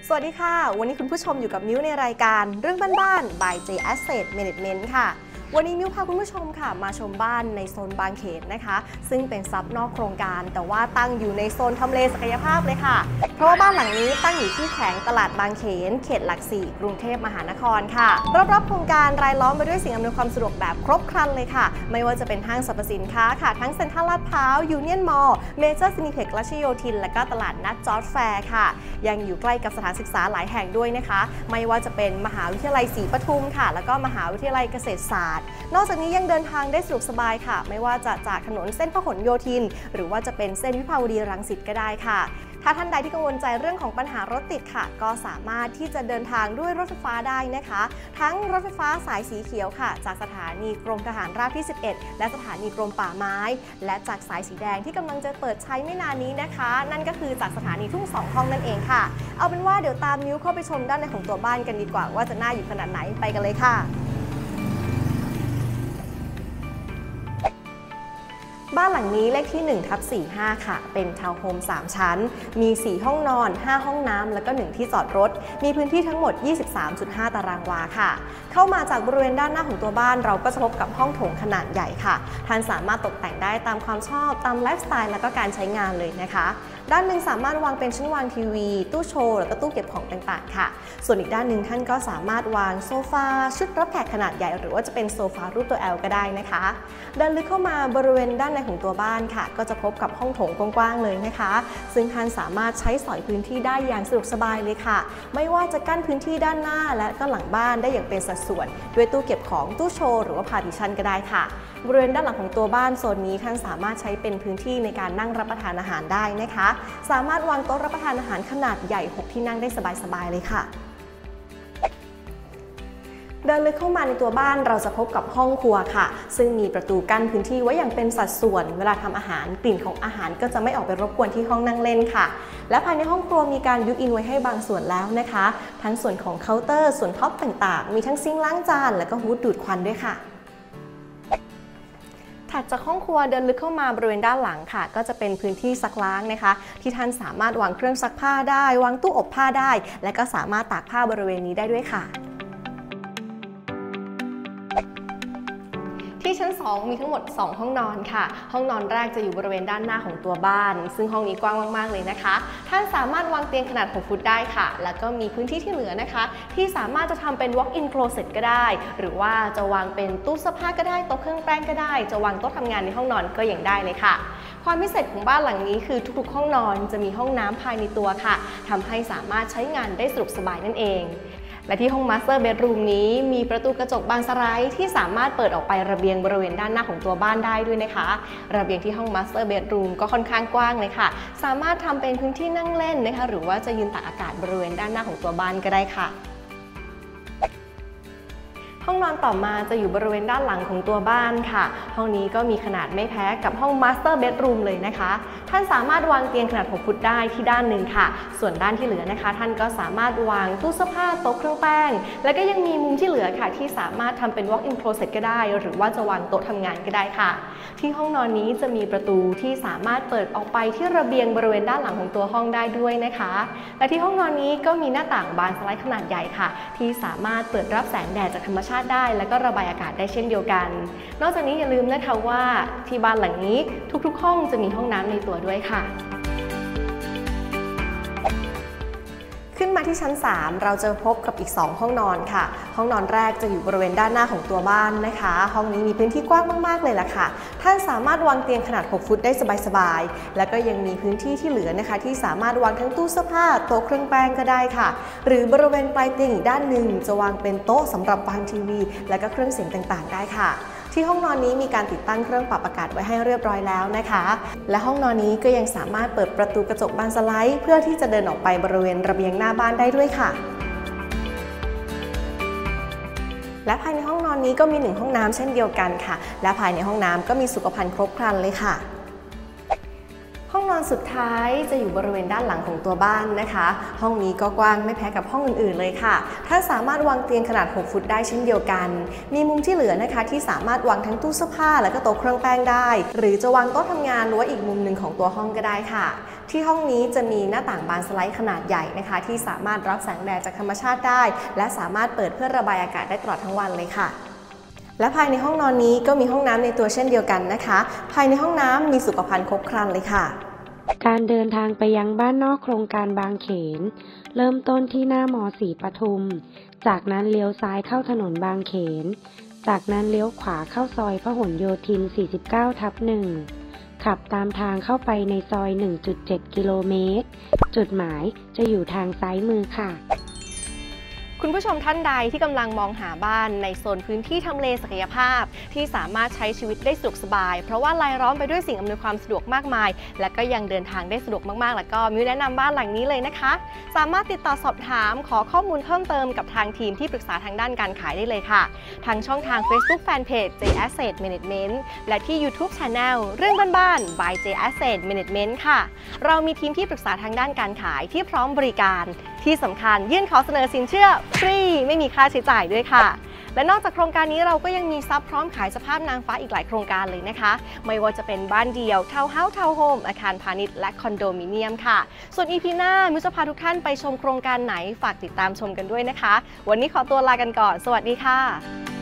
สวัสดีค่ะวันนี้คุณผู้ชมอยู่กับมิ้วในรายการเรื่องบ้านๆ by J Asset Management ค่ะวันนี้มิ้วพาคุณผู้ชมค่ะมาชมบ้านในโซนบางเขนนะคะซึ่งเป็นซับนอกโครงการแต่ว่าตั้งอยู่ในโซนทำเลศักยภาพเลยค่ะเพราะว่าบ้านหลังนี้ตั้งอยู่ที่แขวงตลาดบางเขนเขตหลัก4กรุงเทพมหานครค่ะรอบๆโครงการรายล้อมไปด้วยสิ่งอำนวยความสะดวกแบบครบครันเลยค่ะไม่ว่าจะเป็นห้างสรรพสินค้าค่ะทั้งเซ็นทรัลลาดพร้าวยูเนียนมอลล์เมเจอร์ซินิเพ็กซ์รัชโยธินและก็ตลาดนัดจอร์จแฟร์ค่ะยังอยู่ใกล้กับสถานศึกษาหลายแห่งด้วยนะคะไม่ว่าจะเป็นมหาวิทยาลัยศรีปทุมค่ะแล้วก็มหาวิทยาลัยเกษตรศาสตร์นอกจากนี้ยังเดินทางได้สะดวกสบายค่ะไม่ว่าจะจากถนนเส้นพหลโยธินหรือว่าจะเป็นเส้นวิภาวดีรังสิตก็ได้ค่ะถ้าท่านใดที่กังวลใจเรื่องของปัญหารถติดค่ะก็สามารถที่จะเดินทางด้วยรถไฟฟ้าได้นะคะทั้งรถไฟฟ้าสายสีเขียวค่ะจากสถานีกรมทหารราบที่11และสถานีกรมป่าไม้และจากสายสีแดงที่กำลังจะเปิดใช้ไม่นานนี้นะคะนั่นก็คือจากสถานีทุ่ง2 ห้องนั่นเองค่ะเอาเป็นว่าเดี๋ยวตามมิ้วเข้าไปชมด้านในของตัวบ้านกันดีกว่าว่าจะน่าอยู่ขนาดไหนไปกันเลยค่ะบ้านหลังนี้เลขที่1/45ค่ะเป็นทาวน์โฮม3ชั้นมี4ห้องนอน5ห้องน้ำแล้วก็1ที่จอดรถมีพื้นที่ทั้งหมด 23.5 ตารางวาค่ะเข้ามาจากบริเวณด้านหน้าของตัวบ้านเราก็จะพบกับห้องโถงขนาดใหญ่ค่ะท่านสามารถตกแต่งได้ตามความชอบตามไลฟ์สไตล์แล้วก็การใช้งานเลยนะคะด้านหนึ่งสามารถวางเป็นชั้นวางทีวีตู้โชว์แล้วก็ตู้เก็บของต่างๆค่ะส่วนอีกด้านหนึ่งท่านก็สามารถวางโซฟาชุดรับแขกขนาดใหญ่หรือว่าจะเป็นโซฟารูปตัว L ก็ได้นะคะเดินลึกเข้ามาบริเวณด้านในของตัวบ้านค่ะก็จะพบกับห้องโถงกว้างๆเลยนะคะซึ่งท่านสามารถใช้สอยพื้นที่ได้อย่างสะดวกสบายเลยค่ะไม่ว่าจะกั้นพื้นที่ด้านหน้าและก็หลังบ้านได้อย่างเป็นสัดส่วนด้วยตู้เก็บของตู้โชว์หรือว่าพาร์ติชันก็ได้ค่ะบริเวณด้านหลังของตัวบ้านโซนนี้ท่านสามารถใช้เป็นพื้นที่ในการนั่งรับประทานอาหารได้นะคะสามารถวางโต๊ะรับประทานอาหารขนาดใหญ่6ที่นั่งได้สบายๆเลยค่ะเดินลึกเข้ามาในตัวบ้านเราจะพบกับห้องครัวค่ะซึ่งมีประตูกั้นพื้นที่ไว้อย่างเป็นสัดส่วนเวลาทำอาหารกลิ่นของอาหารก็จะไม่ออกไปรบกวนที่ห้องนั่งเล่นค่ะและภายในห้องครัวมีการบิวอินไว้ให้บางส่วนแล้วนะคะทั้งส่วนของเคาน์เตอร์ส่วนท็อปต่างๆมีทั้งซิงค์ล้างจานและก็ฮูดดูดควันด้วยค่ะถัดจากห้องครัวเดินลึกเข้ามาบริเวณด้านหลังค่ะก็จะเป็นพื้นที่ซักล้างนะคะที่ท่านสามารถวางเครื่องซักผ้าได้วางตู้อบผ้าได้และก็สามารถตากผ้าบริเวณนี้ได้ด้วยค่ะที่ชั้น2มีทั้งหมด2ห้องนอนค่ะห้องนอนแรกจะอยู่บริเวณด้านหน้าของตัวบ้านซึ่งห้องนี้กว้างมากๆเลยนะคะท่านสามารถวางเตียงขนาด6 ฟุตได้ค่ะแล้วก็มีพื้นที่ที่เหลือนะคะที่สามารถจะทำเป็น walk-in closet ก็ได้หรือว่าจะวางเป็นตู้เสื้อผ้าก็ได้โต๊ะเครื่องแป้งก็ได้จะวางโต๊ะทำงานในห้องนอนก็ยังได้เลยค่ะความพิเศษของบ้านหลังนี้คือทุกๆห้องนอนจะมีห้องน้ำภายในตัวค่ะทำให้สามารถใช้งานได้สะดวกสบายนั่นเองและที่ห้องมาสเตอร์เบดรูมนี้มีประตูกระจกบานสไลด์ที่สามารถเปิดออกไประเบียงบริเวณด้านหน้าของตัวบ้านได้ด้วยนะคะระเบียงที่ห้องมาสเตอร์เบดรูมก็ค่อนข้างกว้างเลยค่ะสามารถทำเป็นพื้นที่นั่งเล่นนะคะหรือว่าจะยืนตากอากาศบริเวณด้านหน้าของตัวบ้านก็ได้ค่ะห้องนอนต่อมาจะอยู่บริเวณด้านหลังของตัวบ้านค่ะห้องนี้ก็มีขนาดไม่แพ้กับห้องมาสเตอร์เบดรูมเลยนะคะท่านสามารถวางเตียงขนาด6 ฟุตได้ที่ด้านหนึ่งค่ะส่วนด้านที่เหลือนะคะท่านก็สามารถวางตู้เสื้อผ้าโต๊ะเครื่องแป้งแล้วก็ยังมีมุมที่เหลือค่ะที่สามารถทำเป็น walk-in closet ก็ได้หรือว่าจะวางโต๊ะทำงานก็ได้ค่ะที่ห้องนอนนี้จะมีประตูที่สามารถเปิดออกไปที่ระเบียงบริเวณด้านหลังของตัวห้องได้ด้วยนะคะและที่ห้องนอนนี้ก็มีหน้าต่างบานสไลด์ขนาดใหญ่ค่ะที่สามารถเปิดรับแสงแดดจากธรรมชาติได้และก็ระบายอากาศได้เช่นเดียวกันนอกจากนี้อย่าลืมนะคะว่าที่บ้านหลังนี้ทุกๆห้องจะมีห้องน้ำในตัวด้วยค่ะขึ้นมาที่ชั้น3เราจะพบกับอีก2ห้องนอนค่ะห้องนอนแรกจะอยู่บริเวณด้านหน้าของตัวบ้านนะคะห้องนี้มีพื้นที่กว้างมากๆเลยล่ะค่ะท่านสามารถวางเตียงขนาด6 ฟุตได้สบายๆแล้วก็ยังมีพื้นที่ที่เหลือนะคะที่สามารถวางทั้งตู้เสื้อผ้าโต๊ะเครื่องแป้งก็ได้ค่ะหรือบริเวณปลายเตียงอีกด้านหนึ่งจะวางเป็นโต๊ะสำหรับวางทีวีและก็เครื่องเสียงต่างๆได้ค่ะที่ห้องนอนนี้มีการติดตั้งเครื่องปรับอากาศไว้ให้เรียบร้อยแล้วนะคะและห้องนอนนี้ก็ยังสามารถเปิดประตูกระจกบานสไลด์เพื่อที่จะเดินออกไปบริเวณระเบียงหน้าบ้านได้ด้วยค่ะและภายในห้องนอนนี้ก็มี1ห้องน้ำเช่นเดียวกันค่ะและภายในห้องน้ำก็มีสุขภัณฑ์ครบครันเลยค่ะห้องนอนสุดท้ายจะอยู่บริเวณด้านหลังของตัวบ้านนะคะห้องนี้ก็กว้างไม่แพ้กับห้องอื่นๆเลยค่ะท่านสามารถวางเตียงขนาด6 ฟุตได้เช่นเดียวกันมีมุมที่เหลือนะคะที่สามารถวางทั้งตู้เสื้อผ้าและก็โต๊ะเครื่องแป้งได้หรือจะวางโต๊ะทำงานไว้อีกมุมหนึ่งของตัวห้องก็ได้ค่ะที่ห้องนี้จะมีหน้าต่างบานสไลด์ขนาดใหญ่นะคะที่สามารถรับแสงแดดจากธรรมชาติได้และสามารถเปิดเพื่อระบายอากาศได้ตลอดทั้งวันเลยค่ะและภายในห้องนอนนี้ก็มีห้องน้ำในตัวเช่นเดียวกันนะคะภายในห้องน้ำมีสุขภัณฑ์ครบครันเลยค่ะการเดินทางไปยังบ้านนอกโครงการบางเขนเริ่มต้นที่หน้ามศรีปทุมจากนั้นเลี้ยวซ้ายเข้าถนนบางเขนจากนั้นเลี้ยวขวาเข้าซอยพหลโยธิน 49/1 ขับตามทางเข้าไปในซอย 1.7 กิโลเมตรจุดหมายจะอยู่ทางซ้ายมือค่ะคุณผู้ชมท่านใดที่กำลังมองหาบ้านในโซนพื้นที่ทำเลศักยภาพที่สามารถใช้ชีวิตได้สะดวกสบายเพราะว่ารายล้อมไปด้วยสิ่งอำนวยความสะดวกมากมายและก็ยังเดินทางได้สะดวกมากๆแล้วก็มิวแนะนำบ้านหลังนี้เลยนะคะสามารถติดต่อสอบถามขอข้อมูลเพิ่มเติมกับทางทีมที่ปรึกษาทางด้านการขายได้เลยค่ะทางช่องทาง Facebook Fanpage J Asset Management และที่ YouTube Channel เรื่องบ้านๆ by J Asset Management ค่ะเรามีทีมที่ปรึกษาทางด้านการขายที่พร้อมบริการที่สำคัญยื่นขอเสนอสินเชื่อฟรีไม่มีค่าใช้จ่ายด้วยค่ะและนอกจากโครงการนี้เราก็ยังมีทรัพย์พร้อมขายสภาพนางฟ้าอีกหลายโครงการเลยนะคะไม่ว่าจะเป็นบ้านเดี่ยวทาวน์เฮ้าส์ทาวน์โฮมอาคารพาณิชย์และคอนโดมิเนียมค่ะส่วน EP หน้ามิวจะพาทุกท่านไปชมโครงการไหนฝากติดตามชมกันด้วยนะคะวันนี้ขอตัวลากันก่อนสวัสดีค่ะ